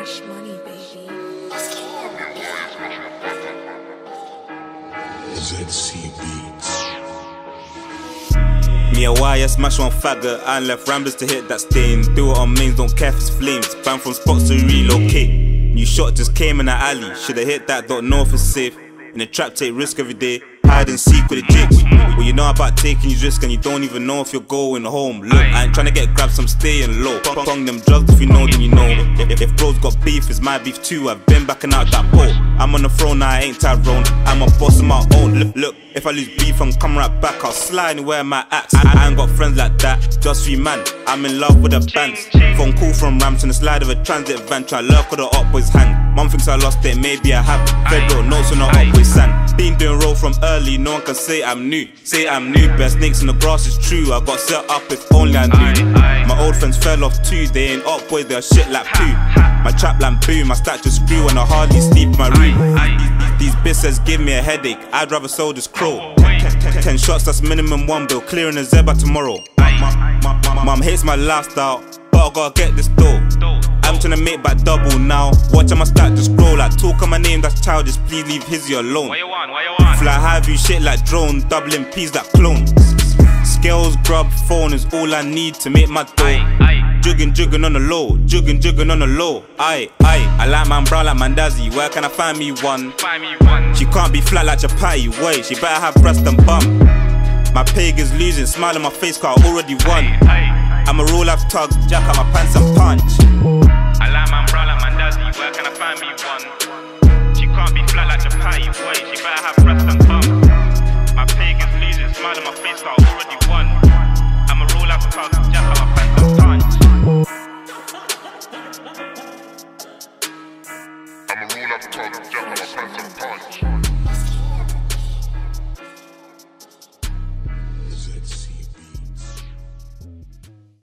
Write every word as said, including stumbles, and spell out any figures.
Cash money, baby. Z C Beats. Me a wire, smash one faggot, and left ramblers to hit that stain. Do it on mains, don't care if it's flames. Banned from spots to relocate. New shot just came in the alley. Shoulda hit that, don't know if it's safe. In the trap, take risk every day. Hide and seek with the jigs. Well, you know about taking your risk and you don't even know if you're going home. Look, I ain't tryna get grabbed, so I'm staying low. Pong them drugs, if you know, then you know. If, if bro's got beef, it's my beef too. I've been backing out that pole. I'm on the throne, now I ain't Tyrone. I'm a boss of my own. Look, look, if I lose beef, I'm coming right back. I'll slide anywhere my axe. I, I ain't got friends like that, just three man. I'm in love with the bands. Phone call from Rams in the slide of a transit van. Try lurk with the up boys hang. Mum thinks I lost it, maybe I have. Federal notes on the up boys sand. Been doing roll from early, no one can say I'm new. Say I'm new, bare snakes in the grass is true. I got set up if only I knew. My old friends fell off too, they ain't up boys, they're shit like poo. My trap lamp boom, my stack just screw and I hardly sleep in my room. These bitches give me a headache, I'd rather sell this crow. Ten shots, that's minimum one bill, clearing the Zeba tomorrow. Mum hates my lifestyle, but I gotta get this dough. I'm tryna make back double now. Watch my stack just grow. Like talk on my name, that's childish. Please leave Hizzy alone. What you want? What you want? Fly high view shit like drone, doubling P's like clones. Scales, grub, phone is all I need to make my dough. Jugging, jugging on the low, jugging, jugging on the low. Aye, aye. I like man brown like Mandazi. Where can I find me one? Find me one. She can't be flat like Chapati. Wait, she better have breast and bum. My pig is losing, smile on my face, cause I already won. I'm a real life tug, jack out my pants and punch. I like man brown like Mandazi. Where can I find me one? She can't be flat like Chapati. Wait, she better have breast and bum. My pig is losing, smile on my face, cause I already won. I'm a real life tug, jack out my pants and punch. I'm a real life tug, jack on my pants and punch.